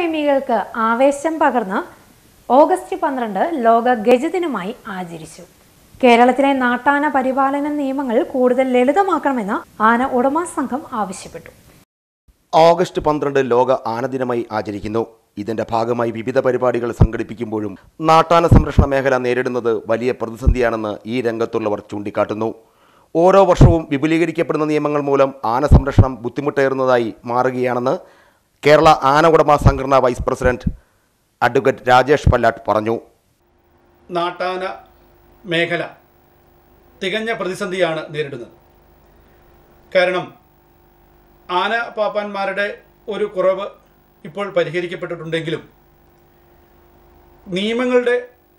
മൃഗപ്രേമികൾക്ക് ആവേശം പകർന്ന് ഓഗസ്റ്റ് 12 ലോക ഗജദിനമായി ആചരിച്ചു. കേരളത്തിലെ നാട്ടാന പരിപാലന നിയമങ്ങൾ കൂടുതൽ ലളിതമാക്കണമെന്ന് ആന ഉടമ സംഘം ആവശ്യപ്പെട്ടു. ഓഗസ്റ്റ് 12 ലോക ആനദിനമായി ആചരിക്കുന്നു. ഇതിന്റെ ഭാഗമായി വിവിധ പരിപാടികൾ സംഘടിപ്പിക്കുമ്പോഴും നാട്ടാന സംരക്ഷണ മേഖല നേരിടുന്നത് വലിയ പ്രതിസന്ധിയാണെന്ന് ഈ രംഗത്തുള്ളവർ ചൂണ്ടിക്കാട്ടുന്നു. ഓരോ വർഷവും വിപുലീകരിക്കപ്പെടുന്ന നിയമങ്ങൾ മൂലം ആന സംരക്ഷണം ബുദ്ധിമുട്ടേറുന്നതായി മാറുകയാണെന്ന് കേരള ആന ഉടമ സംഘടന vice president advocate Rajesh Pallatt പറഞ്ഞു. നാട്ടാന മേഖല തികഞ്ഞ പ്രതിസന്ധിയാണ് നേരിടുന്നത്. കാരണം ആന പാപ്പാന്മാരുടെ ഒരു കുറവ് ഇപ്പോൾ പരിഹരിക്കപ്പെട്ടിട്ടുണ്ടെങ്കിലും നിയമങ്ങളുടെ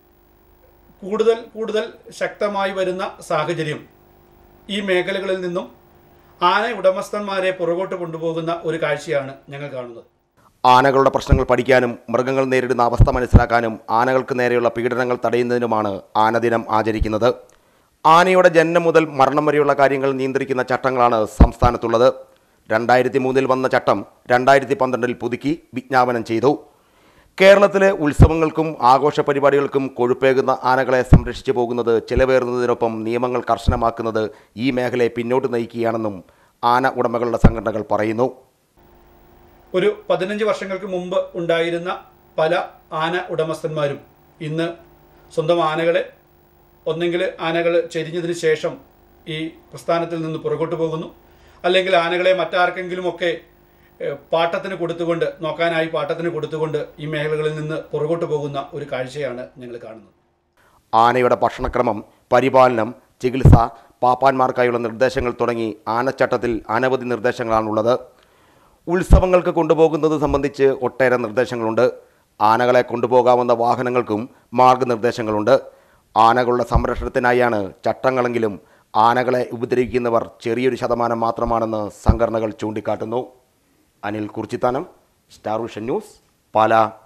കൂടുതൽ ശക്തമായി വരുന്ന സാഹചര്യം ഈ മേഖലകളിൽ നിന്നും ആന ഉടമസ്ഥന്മാരെ പുറകോട്ട് കൊണ്ടുപോകുന്ന ഒരു കാഴ്ചയാണ് ഞങ്ങൾ കാണുന്നത്. ആനകളുടെ പ്രശ്നങ്ങൾ പഠിക്കാനും മൃഗങ്ങൾ നേരിടുന്ന അവസ്ഥ മനസ്സിലാക്കാനും ആനകൾക്ക് നേരെയുള്ള പീഡനങ്ങൾ തടയുന്നതിനുമാണ് ആനദിനം ആചരിക്കുന്നത്. ആനയുടെ ജനനം മുതൽ മരണം വരെയുള്ള കാര്യങ്ങൾ നിയന്ത്രിക്കുന്ന ചട്ടങ്ങളാണ് സംസ്ഥാനത്തുള്ളത്. 2003 വന്ന ചട്ടം 2012 പുതുക്കി വിജ്ഞാപനം ചെയ്തു. കേരളത്തിലെ ഉത്സവങ്ങൾക്കും ആഘോഷ പരിപാടികൾക്കും കൊഴുപ്പേകുന്ന ആനകളെ സംരക്ഷിച്ചു പോകുന്നത് ചിലവേറുന്നതിനൊപ്പം നിയമങ്ങൾ കർശനമാക്കുന്നത് ഈ മേഖലയെ പിന്നോട്ട് നയിക്കുകയാണെന്നും ആന ഉടമകളുടെ സംഘടനകൾ പറയുന്നു. ഒരു 15 വർഷങ്ങൾക്ക് മുമ്പ് ഉണ്ടായിരുന്ന പല ആന ഉടമസ്ഥന്മാരും ഇന്ന് സ്വന്തം ആനകളെ ഒന്നെങ്കിൽ ആനകൾ ചെരിഞ്ഞതിന് ശേഷം ഈ പ്രസ്ഥാനത്തിൽ നിന്ന് പുറകോട്ട് പോകുന്നു, അല്ലെങ്കിൽ ആനകളെ മറ്റാർക്കെങ്കിലുമൊക്കെ പാട്ടത്തിന് കൊടുത്തുകൊണ്ട് നോക്കാനായി പാട്ടത്തിന് കൊടുത്തുകൊണ്ട് ഈ മേഖലകളിൽ നിന്ന് പുറകോട്ട് പോകുന്ന ഒരു കാഴ്ചയാണ് ഞങ്ങൾ കാണുന്നത്. ആനയുടെ ഭക്ഷണക്രമം, പരിപാലനം, ചികിത്സ, പാപ്പാന്മാർക്കായുള്ള നിർദ്ദേശങ്ങൾ തുടങ്ങി ആനച്ചട്ടത്തിൽ അനവധി നിർദ്ദേശങ്ങളാണുള്ളത്. ഉത്സവങ്ങൾക്ക് കൊണ്ടുപോകുന്നത് സംബന്ധിച്ച് ഒട്ടേറെ നിർദ്ദേശങ്ങളുണ്ട്. ആനകളെ കൊണ്ടുപോകാവുന്ന വാഹനങ്ങൾക്കും മാർഗനിർദ്ദേശങ്ങളുണ്ട്. ആനകളുടെ സംരക്ഷണത്തിനായാണ് ചട്ടങ്ങളെങ്കിലും ആനകളെ ഉപദ്രവിക്കുന്നവർ ചെറിയൊരു ശതമാനം മാത്രമാണെന്ന് സംഘടനകൾ ചൂണ്ടിക്കാട്ടുന്നു. Anil Kurichithanam, star vision news, Pala.